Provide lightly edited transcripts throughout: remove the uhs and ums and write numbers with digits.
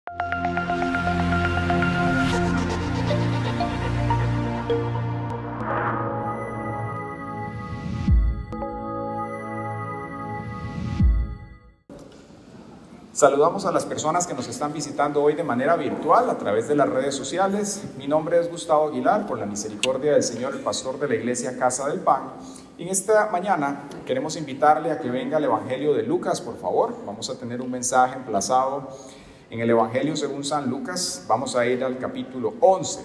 Saludamos a las personas que nos están visitando hoy de manera virtual a través de las redes sociales. Mi nombre es Gustavo Aguilar, por la misericordia del Señor, el pastor de la iglesia Casa del Pan. Y en esta mañana queremos invitarle a que venga al Evangelio de Lucas, por favor. Vamos a tener un mensaje emplazado en el Evangelio según San Lucas. Vamos a ir al capítulo 11.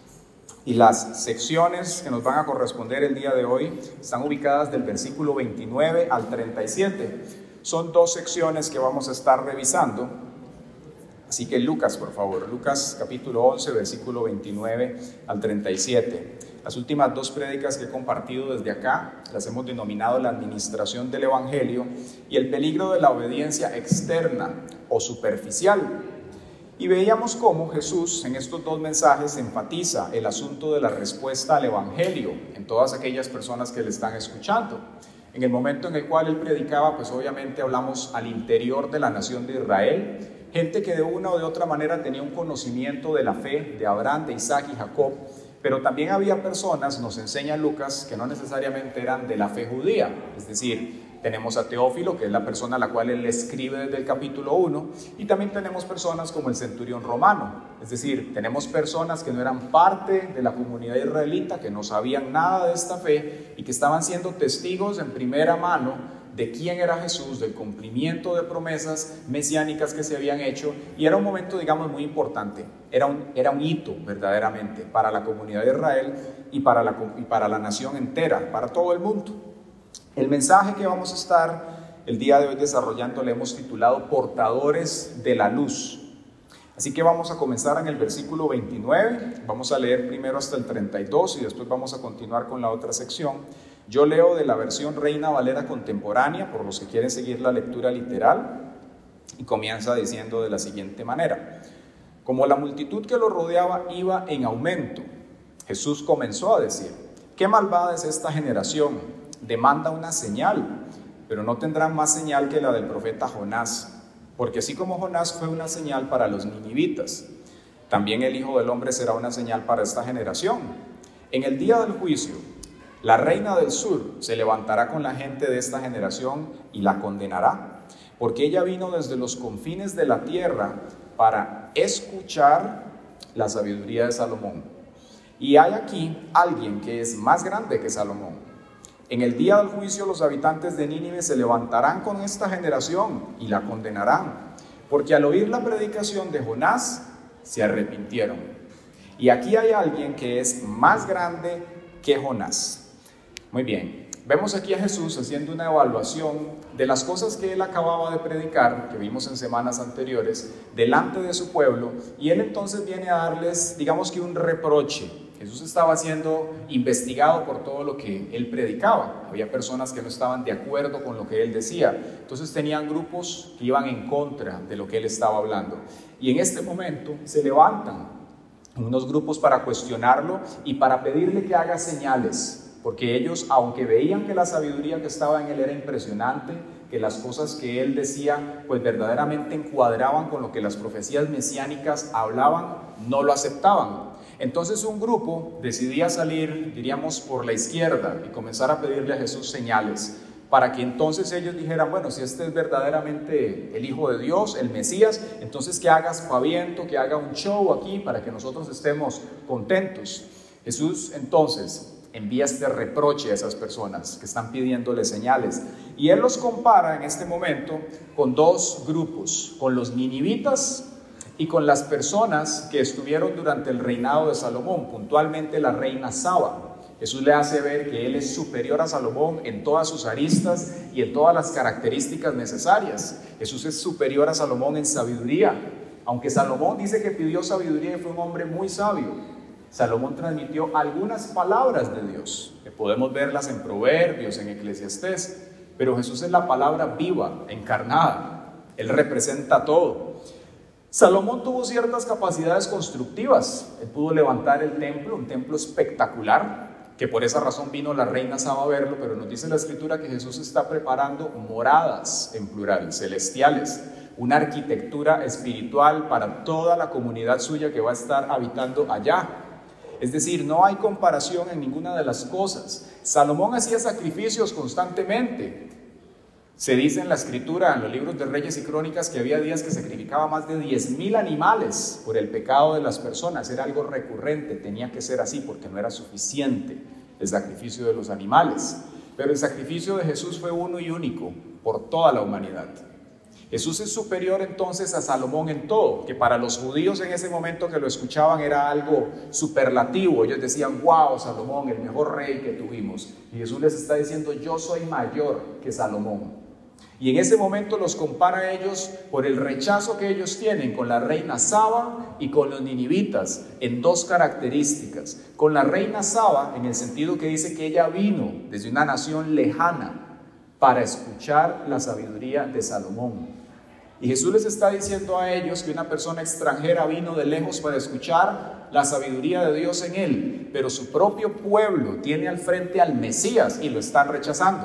Y las secciones que nos van a corresponder el día de hoy están ubicadas del versículo 29 al 37. Son dos secciones que vamos a estar revisando, así que Lucas, por favor, Lucas capítulo 11, versículo 29 al 37. Las últimas dos prédicas que he compartido desde acá las hemos denominado la administración del Evangelio y el peligro de la obediencia externa o superficial. Y veíamos cómo Jesús en estos dos mensajes enfatiza el asunto de la respuesta al Evangelio en todas aquellas personas que le están escuchando. En el momento en el cual él predicaba, pues obviamente hablamos al interior de la nación de Israel, gente que de una o de otra manera tenía un conocimiento de la fe de Abraham, de Isaac y Jacob, pero también había personas, nos enseña Lucas, que no necesariamente eran de la fe judía. Es decir, tenemos a Teófilo, que es la persona a la cual él escribe desde el capítulo 1, y también tenemos personas como el centurión romano. Es decir, tenemos personas que no eran parte de la comunidad israelita, que no sabían nada de esta fe y que estaban siendo testigos en primera mano de quién era Jesús, del cumplimiento de promesas mesiánicas que se habían hecho, y era un momento, digamos, muy importante. Era un hito verdaderamente para la comunidad de Israel y para la nación entera, para todo el mundo. El mensaje que vamos a estar el día de hoy desarrollando le hemos titulado Portadores de la Luz. Así que vamos a comenzar en el versículo 29, vamos a leer primero hasta el 32 y después vamos a continuar con la otra sección. Yo leo de la versión Reina Valera contemporánea, por los que quieren seguir la lectura literal, y comienza diciendo de la siguiente manera: como la multitud que lo rodeaba iba en aumento, Jesús comenzó a decir: ¿qué malvada es esta generación? Demanda una señal, pero no tendrán más señal que la del profeta Jonás, porque así como Jonás fue una señal para los ninivitas, también el Hijo del Hombre será una señal para esta generación. En el día del juicio, la reina del sur se levantará con la gente de esta generación y la condenará, porque ella vino desde los confines de la tierra para escuchar la sabiduría de Salomón. Y hay aquí alguien que es más grande que Salomón. En el día del juicio los habitantes de Nínive se levantarán con esta generación y la condenarán, porque al oír la predicación de Jonás se arrepintieron. Y aquí hay alguien que es más grande que Jonás. Muy bien, vemos aquí a Jesús haciendo una evaluación de las cosas que él acababa de predicar, que vimos en semanas anteriores, delante de su pueblo, y él entonces viene a darles, digamos que un reproche. Jesús estaba siendo investigado por todo lo que él predicaba. Había personas que no estaban de acuerdo con lo que él decía. Entonces tenían grupos que iban en contra de lo que él estaba hablando. Y en este momento se levantan unos grupos para cuestionarlo y para pedirle que haga señales. Porque ellos, aunque veían que la sabiduría que estaba en él era impresionante, que las cosas que él decía pues verdaderamente encuadraban con lo que las profecías mesiánicas hablaban, no lo aceptaban. Entonces un grupo decidía salir, diríamos, por la izquierda y comenzar a pedirle a Jesús señales, para que entonces ellos dijeran: bueno, si este es verdaderamente el Hijo de Dios, el Mesías, entonces que haga aspaviento, que haga un show aquí para que nosotros estemos contentos. Jesús entonces envía este reproche a esas personas que están pidiéndole señales, y él los compara en este momento con dos grupos, con los ninivitas y con las personas que estuvieron durante el reinado de Salomón, puntualmente la reina Saba. Jesús le hace ver que él es superior a Salomón en todas sus aristas y en todas las características necesarias. Jesús es superior a Salomón en sabiduría, aunque Salomón dice que pidió sabiduría y fue un hombre muy sabio. Salomón transmitió algunas palabras de Dios, que podemos verlas en Proverbios, en Eclesiastés, pero Jesús es la palabra viva, encarnada. Él representa todo. Salomón tuvo ciertas capacidades constructivas. Él pudo levantar el templo, un templo espectacular, que por esa razón vino la reina Saba a verlo, pero nos dice la Escritura que Jesús está preparando moradas, en plural, celestiales, una arquitectura espiritual para toda la comunidad suya que va a estar habitando allá. Es decir, no hay comparación en ninguna de las cosas. Salomón hacía sacrificios constantemente. Se dice en la Escritura, en los libros de Reyes y Crónicas, que había días que sacrificaba más de 10,000 animales por el pecado de las personas. Era algo recurrente, tenía que ser así porque no era suficiente el sacrificio de los animales. Pero el sacrificio de Jesús fue uno y único por toda la humanidad. Jesús es superior entonces a Salomón en todo, que para los judíos en ese momento que lo escuchaban era algo superlativo. Ellos decían, wow, Salomón, el mejor rey que tuvimos. Y Jesús les está diciendo, yo soy mayor que Salomón. Y en ese momento los compara a ellos por el rechazo que ellos tienen con la reina Saba y con los ninivitas en dos características. Con la reina Saba en el sentido que dice que ella vino desde una nación lejana para escuchar la sabiduría de Salomón. Y Jesús les está diciendo a ellos que una persona extranjera vino de lejos para escuchar la sabiduría de Dios en él, pero su propio pueblo tiene al frente al Mesías y lo están rechazando.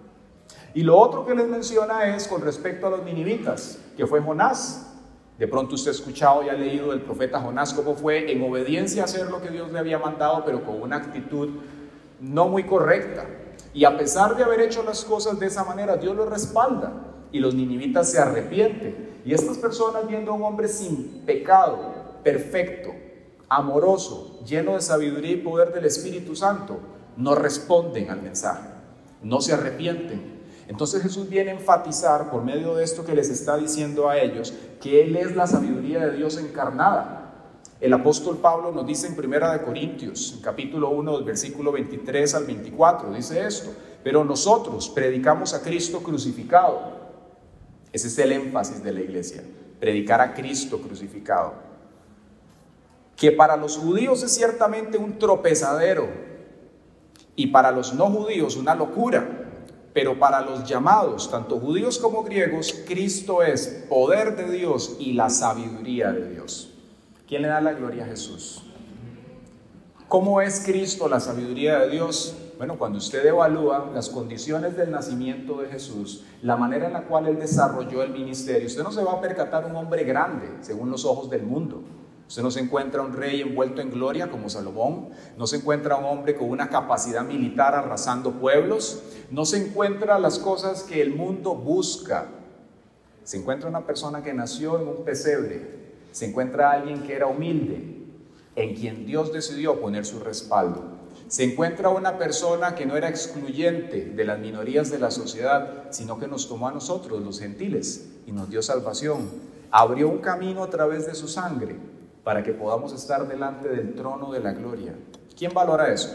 Y lo otro que les menciona es con respecto a los ninivitas, que fue Jonás. De pronto usted ha escuchado y ha leído del profeta Jonás cómo fue en obediencia a hacer lo que Dios le había mandado, pero con una actitud no muy correcta. Y a pesar de haber hecho las cosas de esa manera, Dios lo respalda y los ninivitas se arrepienten. Y estas personas, viendo a un hombre sin pecado, perfecto, amoroso, lleno de sabiduría y poder del Espíritu Santo, no responden al mensaje, no se arrepienten. Entonces Jesús viene a enfatizar por medio de esto que les está diciendo a ellos que Él es la sabiduría de Dios encarnada. El apóstol Pablo nos dice en 1 Corintios, en capítulo 1, del versículo 23 al 24, dice esto: pero nosotros predicamos a Cristo crucificado. Ese es el énfasis de la iglesia, predicar a Cristo crucificado, que para los judíos es ciertamente un tropezadero y para los no judíos una locura. Pero para los llamados, tanto judíos como griegos, Cristo es poder de Dios y la sabiduría de Dios. ¿Quién le da la gloria a Jesús? ¿Cómo es Cristo la sabiduría de Dios? Bueno, cuando usted evalúa las condiciones del nacimiento de Jesús, la manera en la cual Él desarrolló el ministerio, usted no se va a percatar un hombre grande, según los ojos del mundo. Usted no se encuentra un rey envuelto en gloria como Salomón, no se encuentra un hombre con una capacidad militar arrasando pueblos, no se encuentra las cosas que el mundo busca. Se encuentra una persona que nació en un pesebre, se encuentra alguien que era humilde, en quien Dios decidió poner su respaldo. Se encuentra una persona que no era excluyente de las minorías de la sociedad, sino que nos tomó a nosotros, los gentiles, y nos dio salvación. Abrió un camino a través de su sangre, para que podamos estar delante del trono de la gloria. ¿Quién valora eso?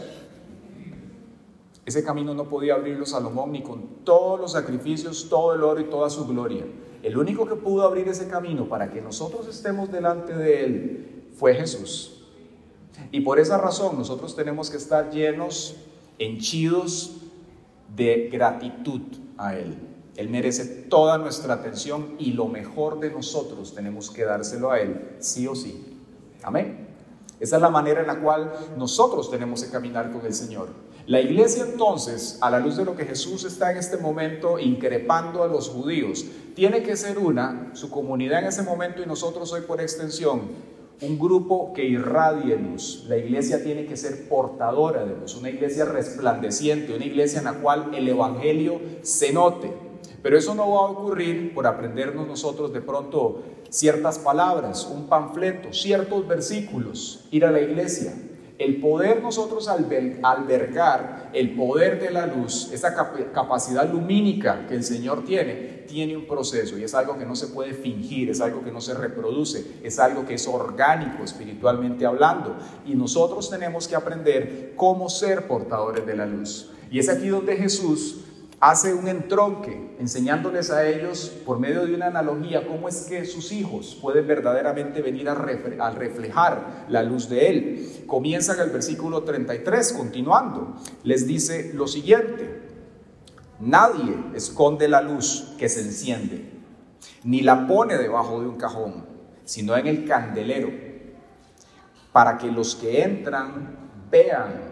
Ese camino no podía abrirlo Salomón ni con todos los sacrificios, todo el oro y toda su gloria. El único que pudo abrir ese camino para que nosotros estemos delante de Él fue Jesús. Y por esa razón nosotros tenemos que estar llenos, henchidos de gratitud a Él. Él merece toda nuestra atención y lo mejor de nosotros tenemos que dárselo a Él, sí o sí. Amén. Esa es la manera en la cual nosotros tenemos que caminar con el Señor. La iglesia entonces, a la luz de lo que Jesús está en este momento increpando a los judíos, tiene que ser su comunidad en ese momento y nosotros hoy por extensión, un grupo que irradie luz. La iglesia tiene que ser portadora de luz, una iglesia resplandeciente, una iglesia en la cual el evangelio se note. Pero eso no va a ocurrir por aprendernos nosotros de pronto ciertas palabras, un panfleto, ciertos versículos, ir a la iglesia. El poder nosotros albergar el poder de la luz, esa capacidad lumínica que el Señor tiene un proceso y es algo que no se puede fingir, es algo que no se reproduce, es algo que es orgánico espiritualmente hablando y nosotros tenemos que aprender cómo ser portadores de la luz. Y es aquí donde Jesús hace un entronque, enseñándoles a ellos por medio de una analogía cómo es que sus hijos pueden verdaderamente venir a reflejar la luz de Él. Comienza en el versículo 33, continuando, les dice lo siguiente: nadie esconde la luz que se enciende, ni la pone debajo de un cajón, sino en el candelero, para que los que entran vean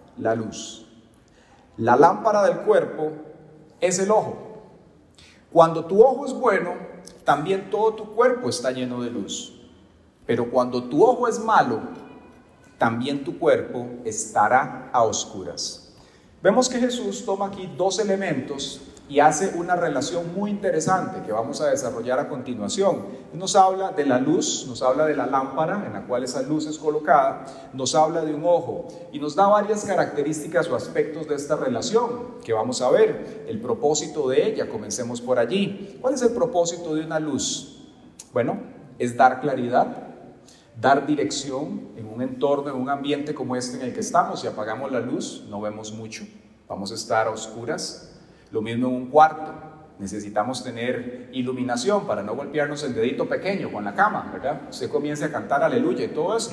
la luz. La lámpara del cuerpo es el ojo. Cuando tu ojo es bueno, también todo tu cuerpo está lleno de luz. Pero cuando tu ojo es malo, también tu cuerpo estará a oscuras. Vemos que Jesús toma aquí dos elementos y hace una relación muy interesante que vamos a desarrollar a continuación. Nos habla de la luz, nos habla de la lámpara en la cual esa luz es colocada, nos habla de un ojo y nos da varias características o aspectos de esta relación que vamos a ver. El propósito de ella, comencemos por allí. ¿Cuál es el propósito de una luz? Bueno, es dar claridad, dar dirección en un entorno, en un ambiente como este en el que estamos. Si apagamos la luz, no vemos mucho, vamos a estar a oscuras. Lo mismo en un cuarto, necesitamos tener iluminación para no golpearnos el dedito pequeño con la cama, ¿verdad? Usted comience a cantar aleluya y todo eso.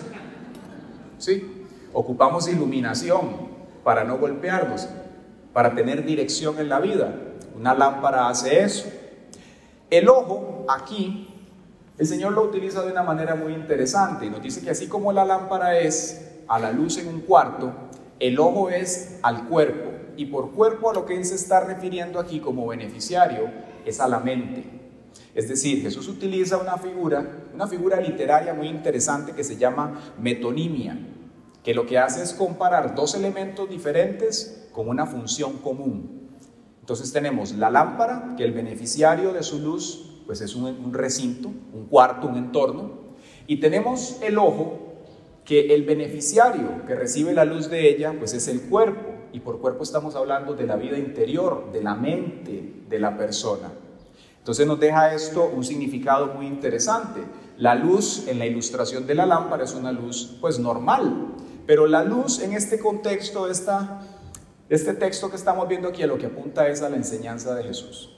Sí, ocupamos iluminación para no golpearnos, para tener dirección en la vida. Una lámpara hace eso. El ojo, aquí, el Señor lo utiliza de una manera muy interesante y nos dice que así como la lámpara es a la luz en un cuarto, el ojo es al cuerpo. Y por cuerpo a lo que Él se está refiriendo aquí como beneficiario es a la mente. Es decir, Jesús utiliza una figura literaria muy interesante que se llama metonimia, que lo que hace es comparar dos elementos diferentes con una función común. Entonces tenemos la lámpara, que el beneficiario de su luz pues es un recinto, un cuarto, un entorno, y tenemos el ojo, que el beneficiario que recibe la luz de ella pues es el cuerpo. Y por cuerpo estamos hablando de la vida interior, de la mente de la persona. Entonces nos deja esto un significado muy interesante. La luz en la ilustración de la lámpara es una luz pues normal, pero la luz en este contexto, este texto que estamos viendo aquí, a lo que apunta es a la enseñanza de Jesús.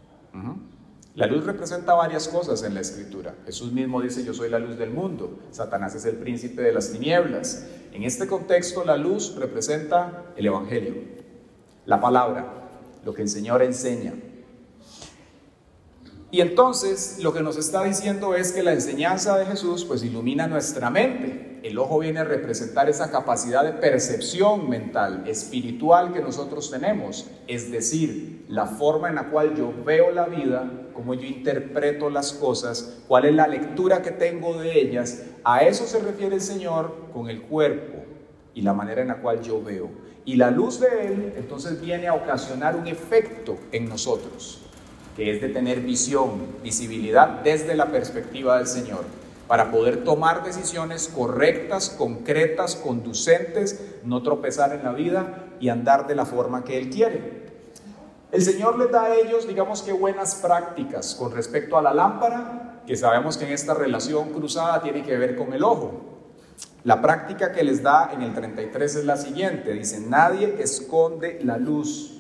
La luz representa varias cosas en la Escritura. Jesús mismo dice: yo soy la luz del mundo. Satanás es el príncipe de las tinieblas. En este contexto, la luz representa el Evangelio, la palabra, lo que el Señor enseña. Y entonces, lo que nos está diciendo es que la enseñanza de Jesús pues ilumina nuestra mente. El ojo viene a representar esa capacidad de percepción mental, espiritual que nosotros tenemos. Es decir, la forma en la cual yo veo la vida, cómo yo interpreto las cosas, cuál es la lectura que tengo de ellas. A eso se refiere el Señor con el cuerpo y la manera en la cual yo veo. Y la luz de Él entonces viene a ocasionar un efecto en nosotros, que es de tener visión, visibilidad desde la perspectiva del Señor, para poder tomar decisiones correctas, concretas, conducentes, no tropezar en la vida y andar de la forma que Él quiere. El Señor les da a ellos, digamos que buenas prácticas con respecto a la lámpara, que sabemos que en esta relación cruzada tiene que ver con el ojo. La práctica que les da en el 33 es la siguiente, dice: nadie esconde la luz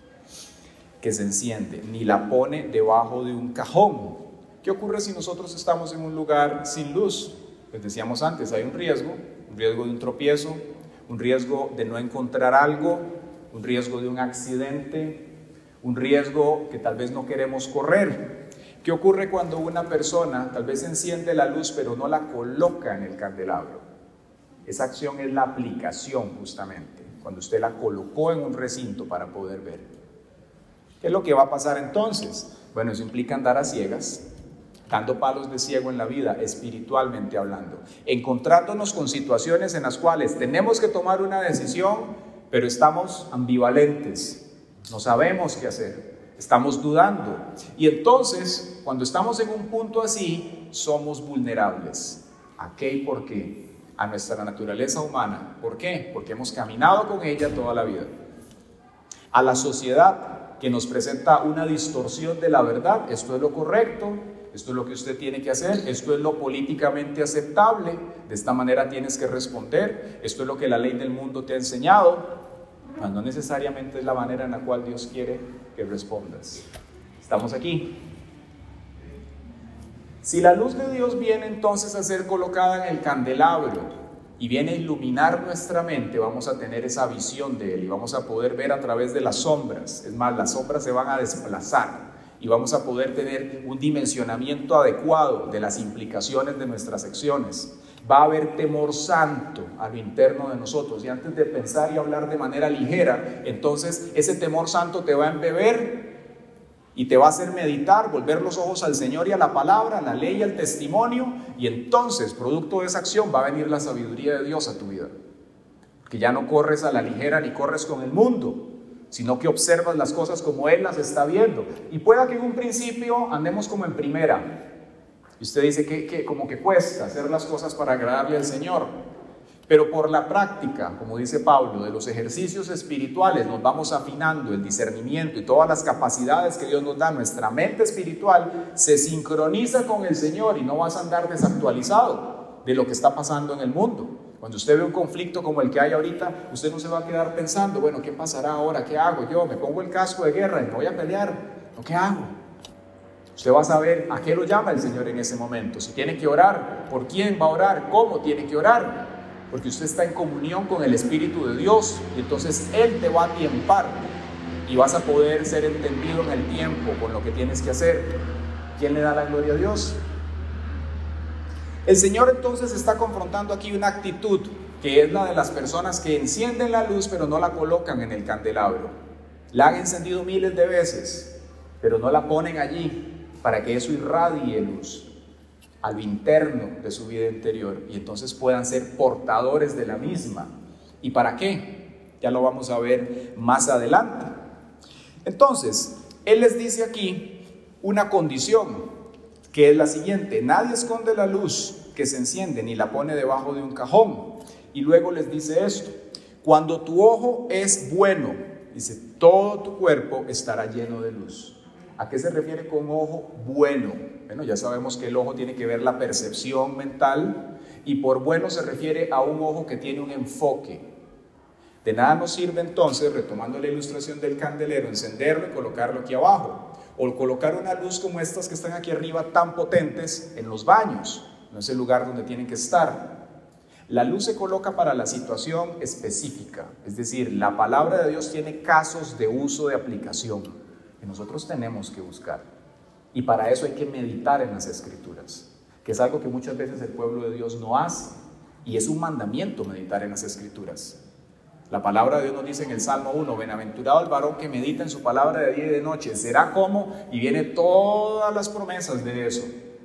que se enciende, ni la pone debajo de un cajón. ¿Qué ocurre si nosotros estamos en un lugar sin luz? Les decíamos antes, hay un riesgo de un tropiezo, un riesgo de no encontrar algo, un riesgo de un accidente, un riesgo que tal vez no queremos correr. ¿Qué ocurre cuando una persona tal vez enciende la luz pero no la coloca en el candelabro? Esa acción es la aplicación justamente, cuando usted la colocó en un recinto para poder ver. ¿Qué es lo que va a pasar entonces? Bueno, eso implica andar a ciegas, dando palos de ciego en la vida, espiritualmente hablando, encontrándonos con situaciones en las cuales tenemos que tomar una decisión, pero estamos ambivalentes, no sabemos qué hacer, estamos dudando. Y entonces, cuando estamos en un punto así, somos vulnerables. ¿A qué y por qué? A nuestra naturaleza humana. ¿Por qué? Porque hemos caminado con ella toda la vida. A la sociedad, que nos presenta una distorsión de la verdad. Esto es lo correcto, esto es lo que usted tiene que hacer, esto es lo políticamente aceptable, de esta manera tienes que responder, esto es lo que la ley del mundo te ha enseñado, pero no necesariamente es la manera en la cual Dios quiere que respondas. Estamos aquí. Si la luz de Dios viene entonces a ser colocada en el candelabro y viene a iluminar nuestra mente, vamos a tener esa visión de Él y vamos a poder ver a través de las sombras. Es más, las sombras se van a desplazar y vamos a poder tener un dimensionamiento adecuado de las implicaciones de nuestras acciones. Va a haber temor santo a lo interno de nosotros, y antes de pensar y hablar de manera ligera, entonces ese temor santo te va a embeber y te va a hacer meditar, volver los ojos al Señor y a la palabra, a la ley y al testimonio, y entonces, producto de esa acción, va a venir la sabiduría de Dios a tu vida. Que ya no corres a la ligera ni corres con el mundo, sino que observas las cosas como Él las está viendo. Y pueda que en un principio andemos como en primera, y usted dice que como que cuesta hacer las cosas para agradarle al Señor. Pero por la práctica, como dice Pablo, de los ejercicios espirituales nos vamos afinando el discernimiento y todas las capacidades que Dios nos da. Nuestra mente espiritual se sincroniza con el Señor y no vas a andar desactualizado de lo que está pasando en el mundo. Cuando usted ve un conflicto como el que hay ahorita, usted no se va a quedar pensando, bueno, ¿qué pasará ahora? ¿Qué hago yo? ¿Me pongo el casco de guerra y me voy a pelear? ¿No? ¿Qué hago? Usted va a saber a qué lo llama el Señor en ese momento. Si tiene que orar, ¿por quién va a orar? ¿Cómo tiene que orar? Porque usted está en comunión con el Espíritu de Dios, y entonces Él te va a tiempar y vas a poder ser entendido en el tiempo con lo que tienes que hacer. ¿Quién le da la gloria a Dios? El Señor entonces está confrontando aquí una actitud que es la de las personas que encienden la luz pero no la colocan en el candelabro. La han encendido miles de veces, pero no la ponen allí para que eso irradie luz a lo interno de su vida interior, y entonces puedan ser portadores de la misma. ¿Y para qué? Ya lo vamos a ver más adelante. Entonces, Él les dice aquí una condición, que es la siguiente: nadie esconde la luz que se enciende ni la pone debajo de un cajón. Y luego les dice esto: cuando tu ojo es bueno, dice, todo tu cuerpo estará lleno de luz. ¿A qué se refiere con ojo bueno? Bueno, ya sabemos que el ojo tiene que ver la percepción mental, y por bueno se refiere a un ojo que tiene un enfoque. De nada nos sirve entonces, retomando la ilustración del candelero, encenderlo y colocarlo aquí abajo, o colocar una luz como estas que están aquí arriba tan potentes en los baños. No es el lugar donde tienen que estar. La luz se coloca para la situación específica, es decir, la palabra de Dios tiene casos de uso, de aplicación, que nosotros tenemos que buscar, y para eso hay que meditar en las Escrituras, que es algo que muchas veces el pueblo de Dios no hace, y es un mandamiento meditar en las Escrituras. La palabra de Dios nos dice en el Salmo 1, bienaventurado el varón que medita en su palabra de día y de noche, será como, y viene todas las promesas de eso.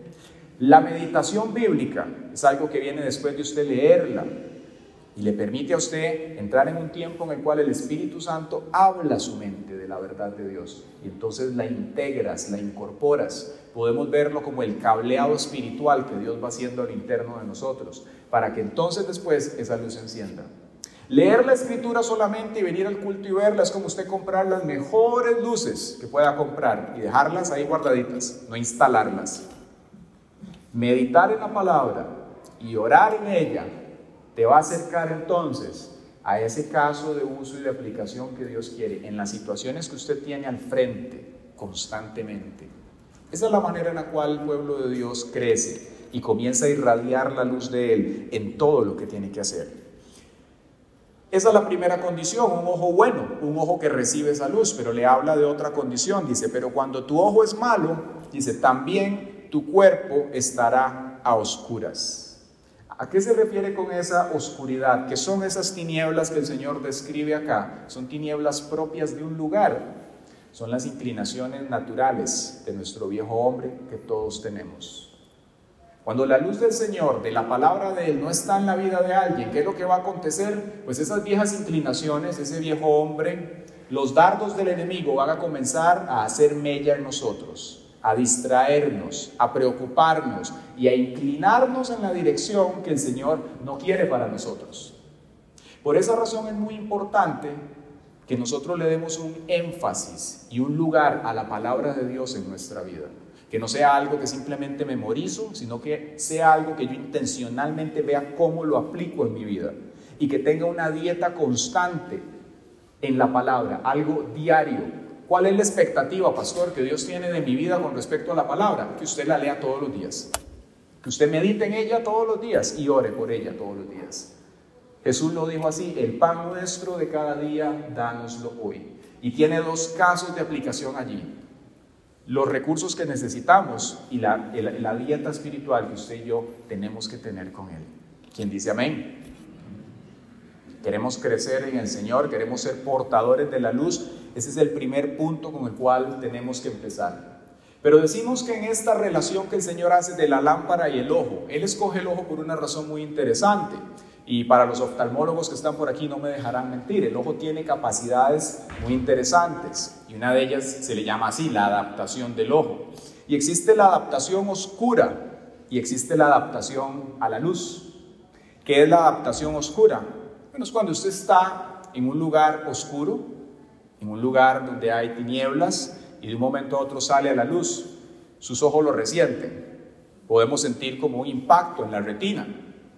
La meditación bíblica es algo que viene después de usted leerla, y le permite a usted entrar en un tiempo en el cual el Espíritu Santo habla a su mente de la verdad de Dios, y entonces la integras, la incorporas. Podemos verlo como el cableado espiritual que Dios va haciendo al interno de nosotros, para que entonces después esa luz se encienda. Leer la Escritura solamente y venir al culto y verla es como usted comprar las mejores luces que pueda comprar y dejarlas ahí guardaditas, no instalarlas. Meditar en la palabra y orar en ella te va a acercar entonces a ese caso de uso y de aplicación que Dios quiere en las situaciones que usted tiene al frente constantemente. Esa es la manera en la cual el pueblo de Dios crece y comienza a irradiar la luz de Él en todo lo que tiene que hacer. Esa es la primera condición, un ojo bueno, un ojo que recibe esa luz, pero le habla de otra condición. Dice, pero cuando tu ojo es malo, dice, también tu cuerpo estará a oscuras. ¿A qué se refiere con esa oscuridad? ¿Qué son esas tinieblas que el Señor describe acá? Son tinieblas propias de un lugar. Son las inclinaciones naturales de nuestro viejo hombre que todos tenemos. Cuando la luz del Señor, de la palabra de Él, no está en la vida de alguien, ¿qué es lo que va a acontecer? Pues esas viejas inclinaciones, ese viejo hombre, los dardos del enemigo van a comenzar a hacer mella en nosotros, a distraernos, a preocuparnos y a inclinarnos en la dirección que el Señor no quiere para nosotros. Por esa razón es muy importante que nosotros le demos un énfasis y un lugar a la palabra de Dios en nuestra vida. Que no sea algo que simplemente memorizo, sino que sea algo que yo intencionalmente vea cómo lo aplico en mi vida. Y que tenga una dieta constante en la palabra, algo diario. ¿Cuál es la expectativa, pastor, que Dios tiene de mi vida con respecto a la palabra? Que usted la lea todos los días, que usted medite en ella todos los días y ore por ella todos los días. Jesús lo dijo así, el pan nuestro de cada día, dánoslo hoy. Y tiene dos casos de aplicación allí. los recursos que necesitamos y la dieta espiritual que usted y yo tenemos que tener con Él. ¿Quién dice amén? Queremos crecer en el Señor, queremos ser portadores de la luz. Ese es el primer punto con el cual tenemos que empezar. Pero decimos que en esta relación que el Señor hace de la lámpara y el ojo, Él escoge el ojo por una razón muy interesante. Y para los oftalmólogos que están por aquí no me dejarán mentir, el ojo tiene capacidades muy interesantes y una de ellas se le llama así, la adaptación del ojo. Y existe la adaptación oscura y existe la adaptación a la luz. ¿Qué es la adaptación oscura? Bueno, es cuando usted está en un lugar oscuro, en un lugar donde hay tinieblas y de un momento a otro sale a la luz, sus ojos lo resienten. Podemos sentir como un impacto en la retina.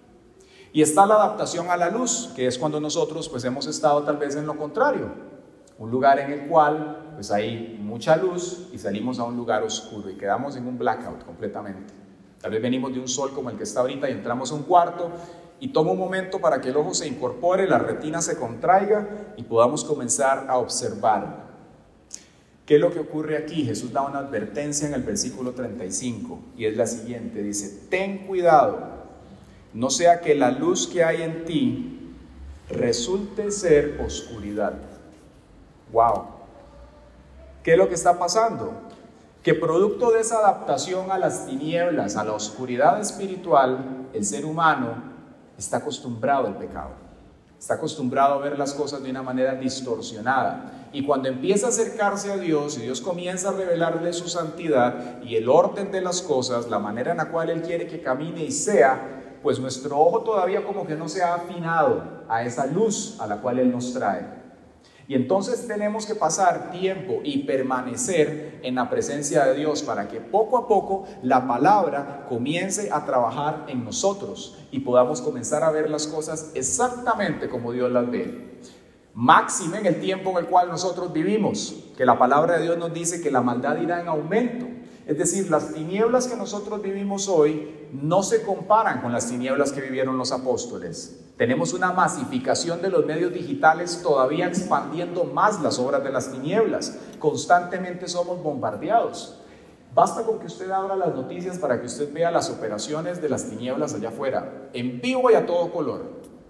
Y está la adaptación a la luz, que es cuando nosotros pues hemos estado tal vez en lo contrario, un lugar en el cual pues hay mucha luz y salimos a un lugar oscuro y quedamos en un blackout completamente. Tal vez venimos de un sol como el que está ahorita y entramos a un cuarto y toma un momento para que el ojo se incorpore, la retina se contraiga y podamos comenzar a observar. ¿Qué es lo que ocurre aquí? Jesús da una advertencia en el versículo 35 y es la siguiente, dice: ten cuidado, no sea que la luz que hay en ti resulte ser oscuridad. ¡Wow! ¿Qué es lo que está pasando? Que producto de esa adaptación a las tinieblas, a la oscuridad espiritual, el ser humano está acostumbrado al pecado. Está acostumbrado a ver las cosas de una manera distorsionada. Y cuando empieza a acercarse a Dios y Dios comienza a revelarle su santidad y el orden de las cosas, la manera en la cual Él quiere que camine y sea, pues nuestro ojo todavía como que no se ha afinado a esa luz a la cual Él nos trae. Y entonces tenemos que pasar tiempo y permanecer en la presencia de Dios para que poco a poco la palabra comience a trabajar en nosotros y podamos comenzar a ver las cosas exactamente como Dios las ve. Máxime en el tiempo en el cual nosotros vivimos, que la palabra de Dios nos dice que la maldad irá en aumento. Es decir, las tinieblas que nosotros vivimos hoy no se comparan con las tinieblas que vivieron los apóstoles. Tenemos una masificación de los medios digitales todavía expandiendo más las obras de las tinieblas. Constantemente somos bombardeados. Basta con que usted abra las noticias para que usted vea las operaciones de las tinieblas allá afuera, en vivo y a todo color.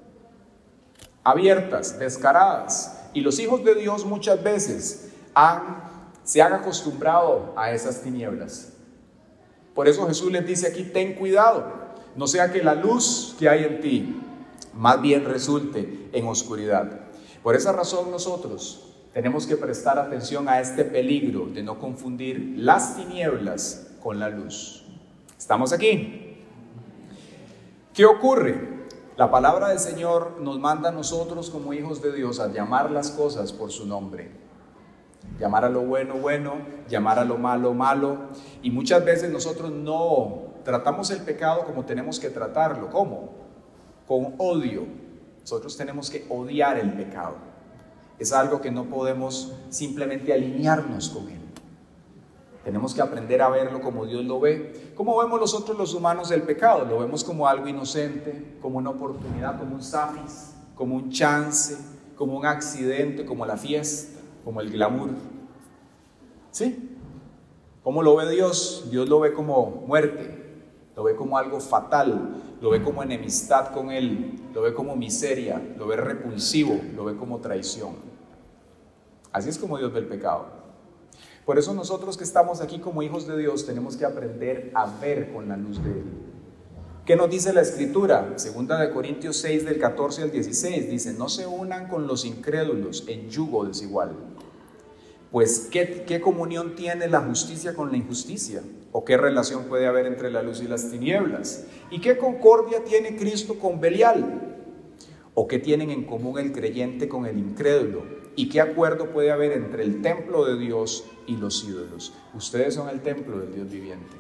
Abiertas, descaradas. Y los hijos de Dios muchas veces se han acostumbrado a esas tinieblas. Por eso Jesús les dice aquí: ten cuidado, no sea que la luz que hay en ti más bien resulte en oscuridad. Por esa razón nosotros tenemos que prestar atención a este peligro de no confundir las tinieblas con la luz. ¿Estamos aquí? ¿Qué ocurre? La palabra del Señor nos manda a nosotros como hijos de Dios a llamar las cosas por su nombre. Llamar a lo bueno, bueno, llamar a lo malo, malo. Y muchas veces nosotros no tratamos el pecado como tenemos que tratarlo. ¿Cómo? Con odio. Nosotros tenemos que odiar el pecado. Es algo que no podemos simplemente alinearnos con él. Tenemos que aprender a verlo como Dios lo ve. ¿Cómo vemos nosotros los humanos el pecado? Lo vemos como algo inocente, como una oportunidad, como un zafis, como un chance, como un accidente, como la fiesta, como el glamour. ¿Sí? ¿Cómo lo ve Dios? Dios lo ve como muerte, lo ve como algo fatal, lo ve como enemistad con Él, lo ve como miseria, lo ve repulsivo, lo ve como traición. Así es como Dios ve el pecado. Por eso nosotros que estamos aquí como hijos de Dios tenemos que aprender a ver con la luz de Él. ¿Qué nos dice la Escritura? 2 Corintios 6 del 14 al 16 dice: no se unan con los incrédulos en yugo desigual. Pues ¿qué comunión tiene la justicia con la injusticia? ¿O qué relación puede haber entre la luz y las tinieblas? ¿Y qué concordia tiene Cristo con Belial? ¿O qué tienen en común el creyente con el incrédulo? ¿Y qué acuerdo puede haber entre el templo de Dios y los ídolos? Ustedes son el templo del Dios viviente.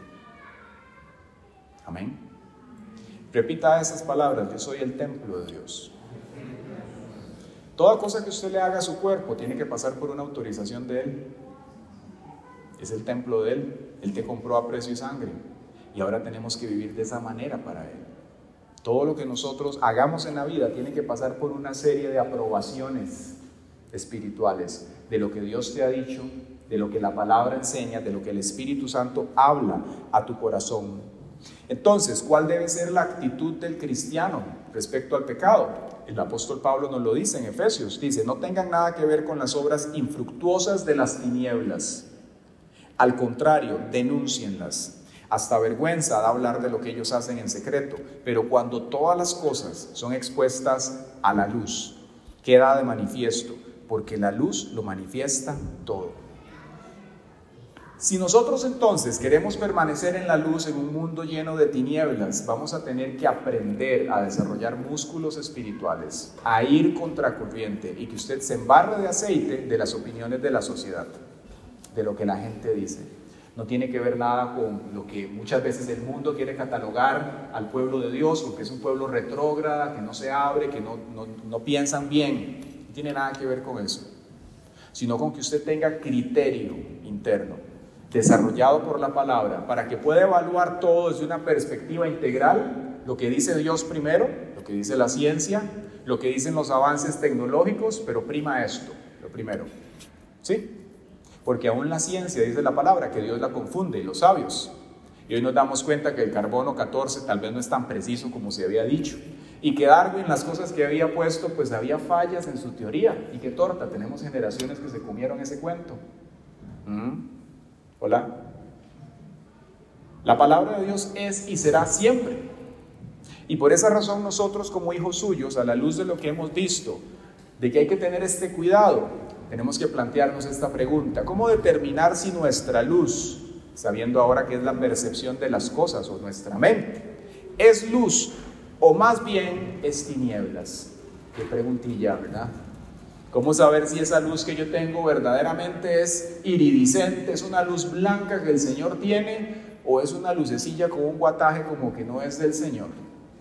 Amén. Repita esas palabras: yo soy el templo de Dios. Toda cosa que usted le haga a su cuerpo tiene que pasar por una autorización de Él. Es el templo de Él. Él te compró a precio y sangre. Y ahora tenemos que vivir de esa manera para Él. Todo lo que nosotros hagamos en la vida tiene que pasar por una serie de aprobaciones espirituales de lo que Dios te ha dicho de lo que la palabra enseña, de lo que el Espíritu Santo habla a tu corazón. Entonces, ¿cuál debe ser la actitud del cristiano respecto al pecado? El apóstol Pablo nos lo dice en Efesios, dice: no tengan nada que ver con las obras infructuosas de las tinieblas. Al contrario, denúncienlas. Hasta vergüenza da hablar de lo que ellos hacen en secreto, pero cuando todas las cosas son expuestas a la luz, queda de manifiesto, porque la luz lo manifiesta todo. Si nosotros entonces queremos permanecer en la luz en un mundo lleno de tinieblas, vamos a tener que aprender a desarrollar músculos espirituales, a ir contracorriente y que usted se embarre de aceite de las opiniones de la sociedad, de lo que la gente dice. No tiene que ver nada con lo que muchas veces el mundo quiere catalogar al pueblo de Dios, porque es un pueblo retrógrada, que no se abre, que no piensan bien. No tiene nada que ver con eso, sino con que usted tenga criterio interno, desarrollado por la palabra, para que pueda evaluar todo desde una perspectiva integral, lo que dice Dios primero, lo que dice la ciencia, lo que dicen los avances tecnológicos, pero prima esto, lo primero, ¿sí? Porque aún la ciencia dice la palabra que Dios la confunde, y los sabios. Y hoy nos damos cuenta que el carbono 14 tal vez no es tan preciso como se había dicho. Y que Darwin, las cosas que había puesto, pues había fallas en su teoría. Y qué torta, tenemos generaciones que se comieron ese cuento. Hola. La palabra de Dios es y será siempre. Y por esa razón nosotros, como hijos suyos, a la luz de lo que hemos visto, de que hay que tener este cuidado, tenemos que plantearnos esta pregunta: ¿cómo determinar si nuestra luz, sabiendo ahora que es la percepción de las cosas o nuestra mente, es luz o más bien es tinieblas? Qué preguntilla, ¿verdad? ¿Cómo saber si esa luz que yo tengo verdaderamente es iridiscente, es una luz blanca que el Señor tiene, o es una lucecilla con un guataje como que no es del Señor?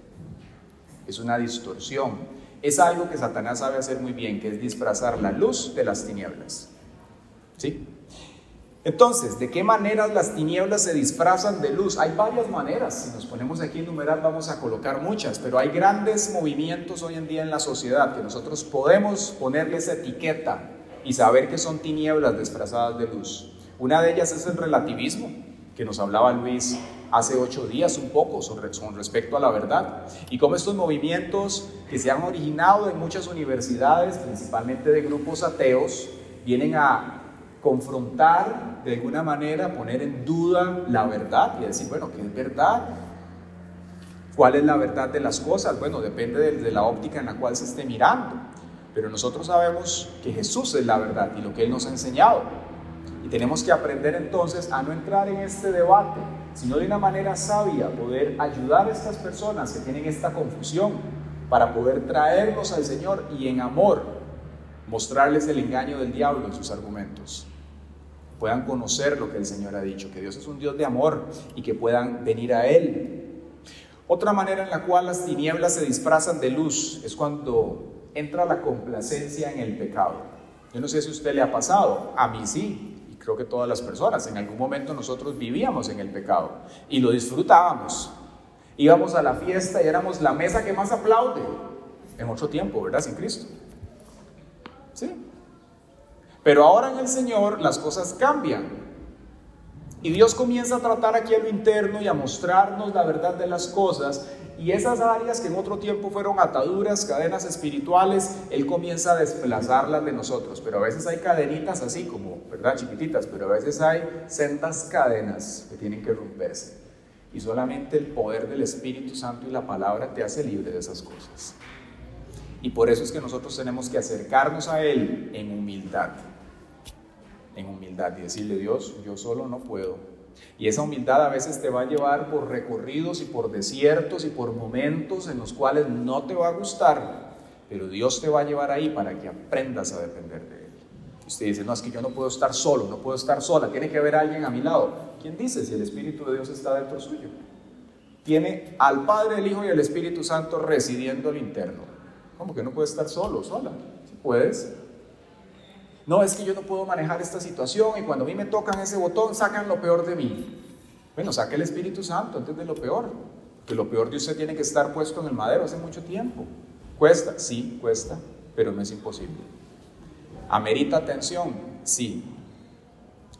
Es una distorsión. Es algo que Satanás sabe hacer muy bien, que es disfrazar la luz de las tinieblas. ¿Sí? Entonces, ¿de qué maneras las tinieblas se disfrazan de luz? Hay varias maneras. Si nos ponemos aquí a enumerar, vamos a colocar muchas, pero hay grandes movimientos hoy en día en la sociedad que nosotros podemos ponerles etiqueta y saber que son tinieblas disfrazadas de luz. Una de ellas es el relativismo, que nos hablaba Luis hace 8 días un poco con respecto a la verdad, y cómo estos movimientos que se han originado en muchas universidades, principalmente de grupos ateos, vienen a confrontar de alguna manera, poner en duda la verdad y decir, bueno, ¿qué es verdad? ¿Cuál es la verdad de las cosas? Bueno, depende de la óptica en la cual se esté mirando, pero nosotros sabemos que Jesús es la verdad y lo que Él nos ha enseñado, y tenemos que aprender entonces a no entrar en este debate, sino de una manera sabia poder ayudar a estas personas que tienen esta confusión para poder traerlos al Señor y en amor mostrarles el engaño del diablo en sus argumentos. Puedan conocer lo que el Señor ha dicho, que Dios es un Dios de amor y que puedan venir a Él. Otra manera en la cual las tinieblas se disfrazan de luz es cuando entra la complacencia en el pecado. Yo no sé si a usted le ha pasado, a mí sí. Creo que todas las personas, en algún momento nosotros vivíamos en el pecado y lo disfrutábamos. Íbamos a la fiesta y éramos la mesa que más aplaude en otro tiempo, ¿verdad? Sin Cristo. Sí. Pero ahora en el Señor las cosas cambian. Y Dios comienza a tratar aquí en lo interno y a mostrarnos la verdad de las cosas. Y esas áreas que en otro tiempo fueron ataduras, cadenas espirituales, Él comienza a desplazarlas de nosotros. Pero a veces hay cadenitas así como, ¿verdad? Chiquititas, pero a veces hay sendas cadenas que tienen que romperse. Y solamente el poder del Espíritu Santo y la palabra te hace libre de esas cosas. Y por eso es que nosotros tenemos que acercarnos a Él en humildad. En humildad y decirle, Dios, yo solo no puedo. Y esa humildad a veces te va a llevar por recorridos y por desiertos y por momentos en los cuales no te va a gustar, pero Dios te va a llevar ahí para que aprendas a depender de Él. Y usted dice, no, es que yo no puedo estar solo, no puedo estar sola, tiene que haber alguien a mi lado. ¿Quién dice si el Espíritu de Dios está dentro suyo? Tiene al Padre, el Hijo y el Espíritu Santo residiendo al interno. ¿Cómo que no puedes estar solo, sola? ¿Sí puedes? No, es que yo no puedo manejar esta situación y cuando a mí me tocan ese botón sacan lo peor de mí. Bueno, saque el Espíritu Santo antes de lo peor, que lo peor de usted tiene que estar puesto en el madero hace mucho tiempo. ¿Cuesta? Sí, cuesta, pero no es imposible. ¿Amerita atención? Sí.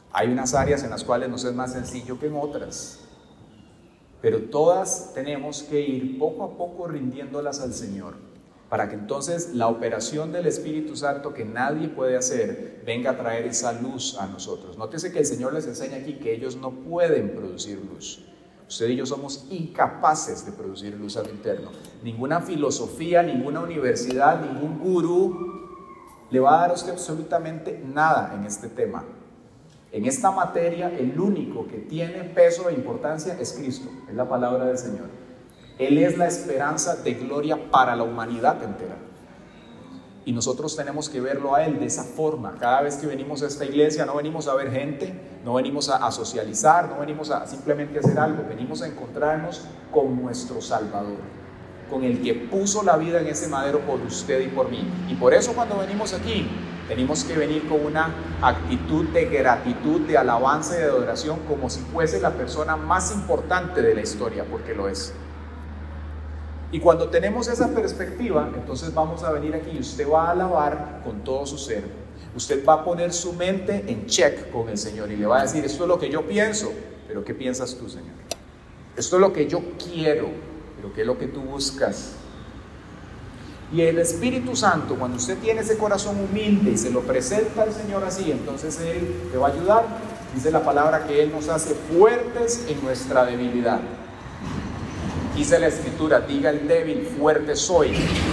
Hay unas áreas en las cuales nos es más sencillo que en otras, pero todas tenemos que ir poco a poco rindiéndolas al Señor, para que entonces la operación del Espíritu Santo, que nadie puede hacer, venga a traer esa luz a nosotros. Nótese que el Señor les enseña aquí que ellos no pueden producir luz. Usted y yo somos incapaces de producir luz a lo interno. Ninguna filosofía, ninguna universidad, ningún gurú le va a dar a usted absolutamente nada en este tema. En esta materia, el único que tiene peso e importancia es Cristo, es la palabra del Señor. Él es la esperanza de gloria para la humanidad entera. Y nosotros tenemos que verlo a Él de esa forma. Cada vez que venimos a esta iglesia, no venimos a ver gente, no venimos a socializar, no venimos a simplemente hacer algo, venimos a encontrarnos con nuestro Salvador, con el que puso la vida en ese madero por usted y por mí. Y por eso cuando venimos aquí, tenemos que venir con una actitud de gratitud, de alabanza y de adoración, como si fuese la persona más importante de la historia, porque lo es. Y cuando tenemos esa perspectiva, entonces vamos a venir aquí y usted va a alabar con todo su ser. Usted va a poner su mente en check con el Señor y le va a decir: esto es lo que yo pienso, pero ¿qué piensas tú, Señor? Esto es lo que yo quiero, pero ¿qué es lo que tú buscas? Y el Espíritu Santo, cuando usted tiene ese corazón humilde y se lo presenta al Señor así, entonces Él te va a ayudar. Dice la palabra que Él nos hace fuertes en nuestra debilidad. Dice la Escritura: diga el débil, fuerte soy.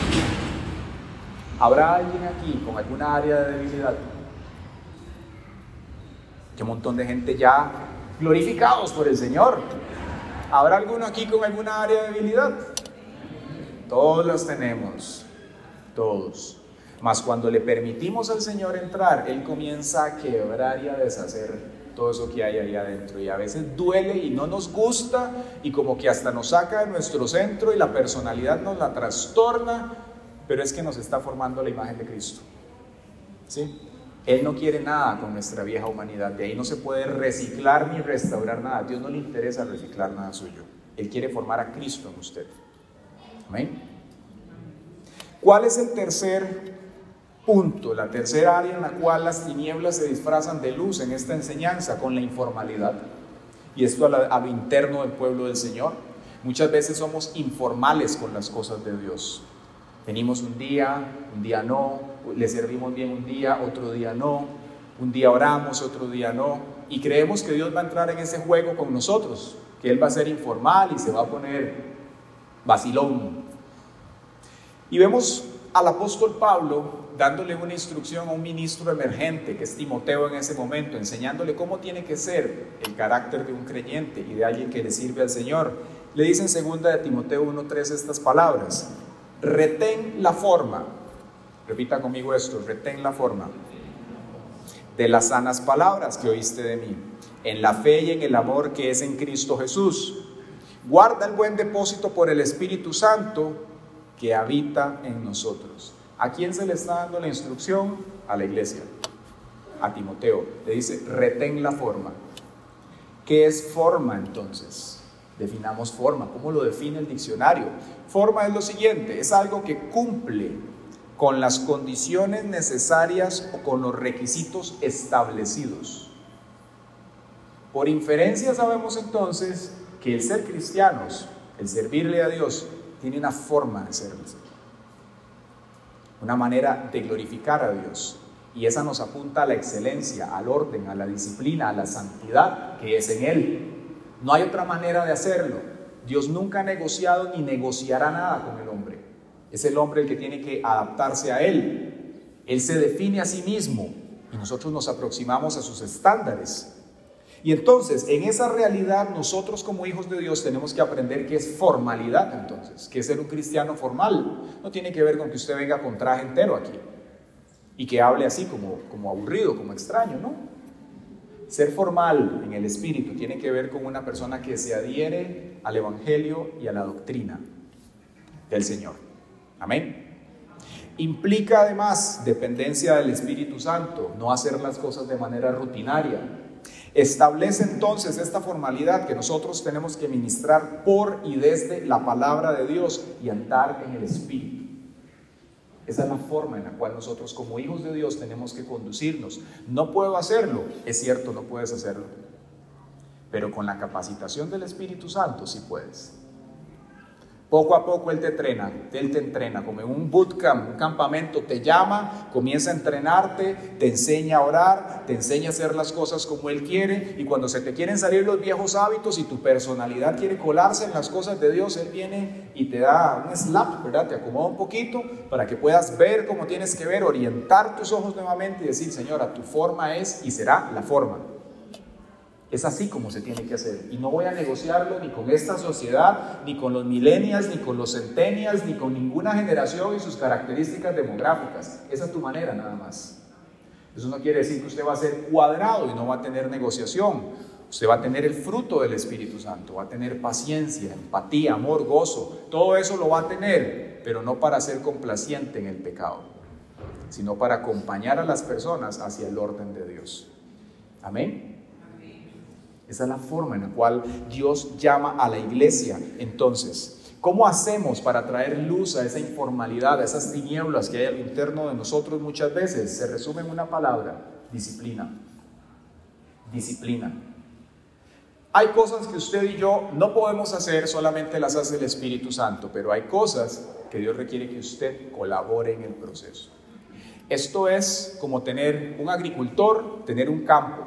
¿Habrá alguien aquí con alguna área de debilidad? Qué montón de gente ya glorificados por el Señor. ¿Habrá alguno aquí con alguna área de debilidad? Todos los tenemos, todos. Mas cuando le permitimos al Señor entrar, Él comienza a quebrar y a deshacer todo eso que hay ahí adentro. Y a veces duele y no nos gusta y como que hasta nos saca de nuestro centro y la personalidad nos la trastorna, pero es que nos está formando la imagen de Cristo. ¿Sí? Él no quiere nada con nuestra vieja humanidad. De ahí no se puede reciclar ni restaurar nada. A Dios no le interesa reciclar nada suyo. Él quiere formar a Cristo en usted. ¿Amén? ¿Cuál es el tercer punto, la tercera área en la cual las tinieblas se disfrazan de luz en esta enseñanza? Con la informalidad. Y esto a lo interno del pueblo del Señor. Muchas veces somos informales con las cosas de Dios. Venimos un día no, le servimos bien un día, otro día no, un día oramos, otro día no, y creemos que Dios va a entrar en ese juego con nosotros, que Él va a ser informal y se va a poner vacilón. Y vemos al apóstol Pablo dándole una instrucción a un ministro emergente, que es Timoteo en ese momento, enseñándole cómo tiene que ser el carácter de un creyente y de alguien que le sirve al Señor. Le dice en 2 de Timoteo 1:3 estas palabras: retén la forma, repita conmigo esto, retén la forma de las sanas palabras que oíste de mí, en la fe y en el amor que es en Cristo Jesús. Guarda el buen depósito por el Espíritu Santo que habita en nosotros. ¿A quién se le está dando la instrucción? A la iglesia, a Timoteo. Le dice: retén la forma. ¿Qué es forma entonces? Definamos forma. ¿Cómo lo define el diccionario? Forma es lo siguiente: es algo que cumple con las condiciones necesarias o con los requisitos establecidos. Por inferencia sabemos entonces que el ser cristianos, el servirle a Dios, tiene una forma de serle, una manera de glorificar a Dios, y esa nos apunta a la excelencia, al orden, a la disciplina, a la santidad que es en Él. No hay otra manera de hacerlo. Dios nunca ha negociado ni negociará nada con el hombre. Es el hombre el que tiene que adaptarse a Él. Él se define a sí mismo y nosotros nos aproximamos a sus estándares. Y entonces, en esa realidad, nosotros como hijos de Dios tenemos que aprender qué es formalidad entonces, qué es ser un cristiano formal. No tiene que ver con que usted venga con traje entero aquí y que hable así como aburrido, como extraño, ¿no? Ser formal en el espíritu tiene que ver con una persona que se adhiere al evangelio y a la doctrina del Señor. Amén. Implica además dependencia del Espíritu Santo, no hacer las cosas de manera rutinaria. Establece entonces esta formalidad que nosotros tenemos que ministrar por y desde la palabra de Dios y andar en el Espíritu. Esa es la forma en la cual nosotros como hijos de Dios tenemos que conducirnos. No puedo hacerlo, es cierto, no puedes hacerlo, pero con la capacitación del Espíritu Santo sí puedes. Poco a poco Él te entrena como en un bootcamp, un campamento, te llama, comienza a entrenarte, te enseña a orar, te enseña a hacer las cosas como Él quiere, y cuando se te quieren salir los viejos hábitos y tu personalidad quiere colarse en las cosas de Dios, Él viene y te da un slap, ¿verdad? Te acomoda un poquito para que puedas ver como tienes que ver, orientar tus ojos nuevamente y decir, Señora, tu forma es y será la forma. Es así como se tiene que hacer, y no voy a negociarlo ni con esta sociedad, ni con los millennials, ni con los centennials, ni con ninguna generación y sus características demográficas. Esa es tu manera nada más. Eso no quiere decir que usted va a ser cuadrado y no va a tener negociación. Usted va a tener el fruto del Espíritu Santo, va a tener paciencia, empatía, amor, gozo. Todo eso lo va a tener, pero no para ser complaciente en el pecado, sino para acompañar a las personas hacia el orden de Dios. Amén. Esa es la forma en la cual Dios llama a la iglesia. Entonces, ¿cómo hacemos para traer luz a esa informalidad, a esas tinieblas que hay al interno de nosotros muchas veces? Se resume en una palabra: disciplina. Disciplina. Hay cosas que usted y yo no podemos hacer, solamente las hace el Espíritu Santo, pero hay cosas que Dios requiere que usted colabore en el proceso. Esto es como tener un agricultor, tener un campo.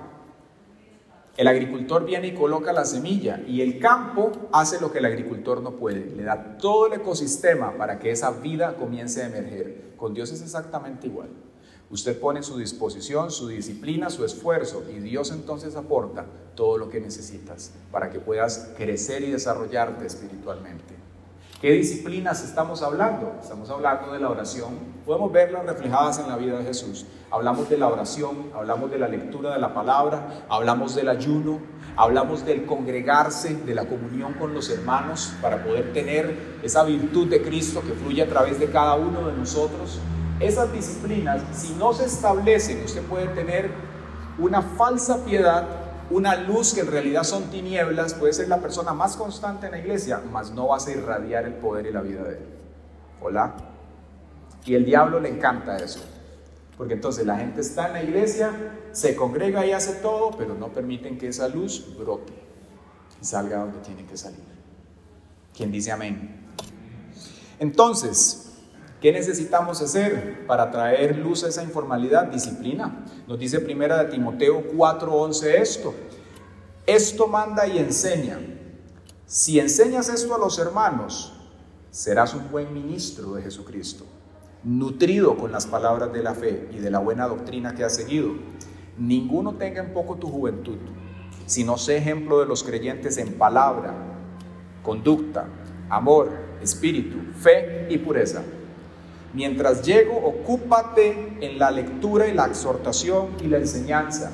El agricultor viene y coloca la semilla, y el campo hace lo que el agricultor no puede. Le da todo el ecosistema para que esa vida comience a emerger. Con Dios es exactamente igual. Usted pone su disposición, su disciplina, su esfuerzo, y Dios entonces aporta todo lo que necesitas para que puedas crecer y desarrollarte espiritualmente. ¿Qué disciplinas estamos hablando? Estamos hablando de la oración. Podemos verlas reflejadas en la vida de Jesús. Hablamos de la oración, hablamos de la lectura de la palabra, hablamos del ayuno, hablamos del congregarse, de la comunión con los hermanos para poder tener esa virtud de Cristo que fluye a través de cada uno de nosotros. Esas disciplinas, si no se establecen, usted puede tener una falsa piedad, una luz que en realidad son tinieblas. Puede ser la persona más constante en la iglesia, mas no vas a irradiar el poder y la vida de él. Hola. Y el diablo le encanta eso, porque entonces la gente está en la iglesia, se congrega y hace todo, pero no permiten que esa luz brote y salga donde tiene que salir. ¿Quién dice amén? Entonces, ¿qué necesitamos hacer para traer luz a esa informalidad? Disciplina. Nos dice 1 Timoteo 4:11 esto. Esto manda y enseña. Si enseñas esto a los hermanos, serás un buen ministro de Jesucristo, nutrido con las palabras de la fe y de la buena doctrina que has seguido. Ninguno tenga en poco tu juventud, sino sé ejemplo de los creyentes en palabra, conducta, amor, espíritu, fe y pureza. Mientras llego, ocúpate en la lectura y la exhortación y la enseñanza.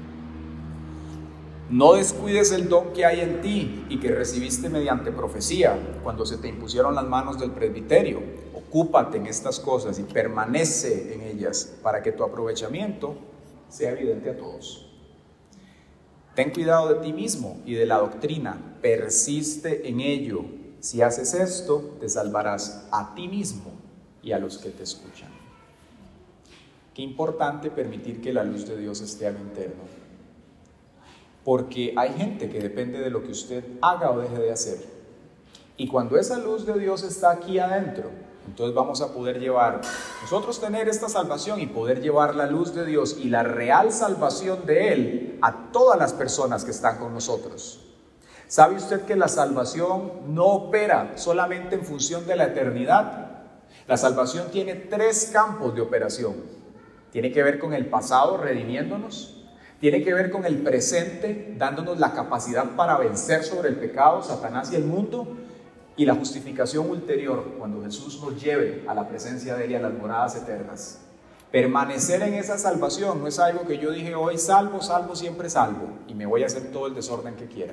No descuides el don que hay en ti y que recibiste mediante profecía cuando se te impusieron las manos del presbiterio. Ocúpate en estas cosas y permanece en ellas para que tu aprovechamiento sea evidente a todos. Ten cuidado de ti mismo y de la doctrina. Persiste en ello. Si haces esto, te salvarás a ti mismo y a los que te escuchan. Qué importante permitir que la luz de Dios esté al interno, porque hay gente que depende de lo que usted haga o deje de hacer, y cuando esa luz de Dios está aquí adentro, entonces vamos a poder llevar, nosotros tener esta salvación y poder llevar la luz de Dios y la real salvación de Él a todas las personas que están con nosotros. ¿Sabe usted que la salvación no opera solamente en función de la eternidad? La salvación tiene 3 campos de operación. Tiene que ver con el pasado, redimiéndonos. Tiene que ver con el presente, dándonos la capacidad para vencer sobre el pecado, Satanás y el mundo. Y la justificación ulterior, cuando Jesús nos lleve a la presencia de Él y a las moradas eternas. Permanecer en esa salvación no es algo que yo dije hoy, salvo, siempre salvo, y me voy a hacer todo el desorden que quiera.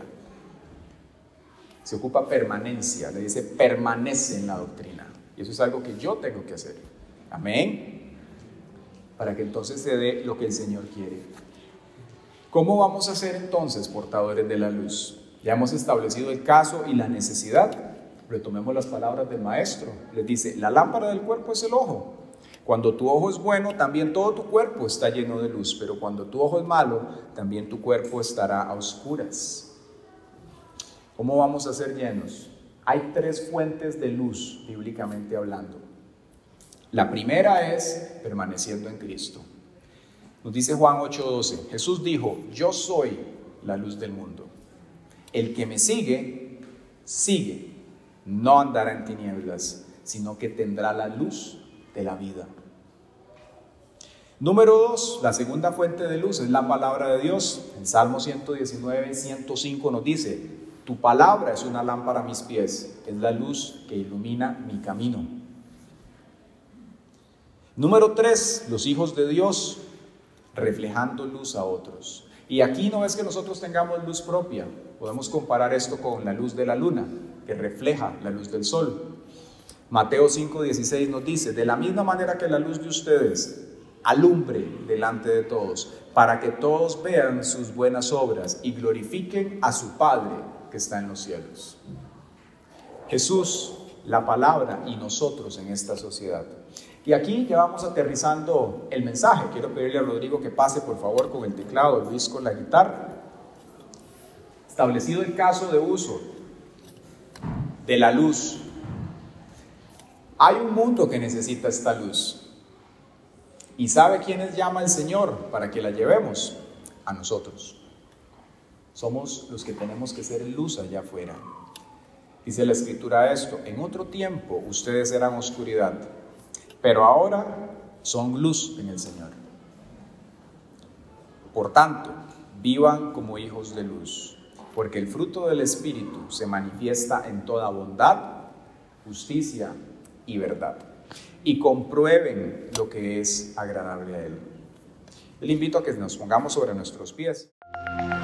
Se ocupa permanencia, le dice permanece en la doctrina. Y eso es algo que yo tengo que hacer. Amén. Para que entonces se dé lo que el Señor quiere. ¿Cómo vamos a ser entonces portadores de la luz? Ya hemos establecido el caso y la necesidad. Retomemos las palabras del maestro. Les dice, la lámpara del cuerpo es el ojo. Cuando tu ojo es bueno, también todo tu cuerpo está lleno de luz, pero cuando tu ojo es malo, también tu cuerpo estará a oscuras. ¿Cómo vamos a ser llenos? Hay 3 fuentes de luz, bíblicamente hablando. La primera es permaneciendo en Cristo. Nos dice Juan 8:12, Jesús dijo, yo soy la luz del mundo. El que me sigue, no andará en tinieblas, sino que tendrá la luz de la vida. Número 2, la segunda fuente de luz es la palabra de Dios. En Salmo 119, 105 nos dice, tu palabra es una lámpara a mis pies, es la luz que ilumina mi camino. Número 3, los hijos de Dios reflejando luz a otros. Y aquí no es que nosotros tengamos luz propia, podemos comparar esto con la luz de la luna, que refleja la luz del sol. Mateo 5:16 nos dice, de la misma manera que la luz de ustedes alumbre delante de todos, para que todos vean sus buenas obras y glorifiquen a su Padre que está en los cielos. Jesús, la palabra y nosotros en esta sociedad. Y aquí ya vamos aterrizando el mensaje. Quiero pedirle a Rodrigo que pase por favor con el teclado, Luis con la guitarra. Establecido el caso de uso de la luz, hay un mundo que necesita esta luz. ¿Y sabe quiénes llama el Señor para que la llevemos? A nosotros. Somos los que tenemos que ser luz allá afuera. Dice la Escritura esto, en otro tiempo ustedes eran oscuridad, pero ahora son luz en el Señor. Por tanto, vivan como hijos de luz, porque el fruto del Espíritu se manifiesta en toda bondad, justicia y verdad. Y comprueben lo que es agradable a Él. Le invito a que nos pongamos sobre nuestros pies.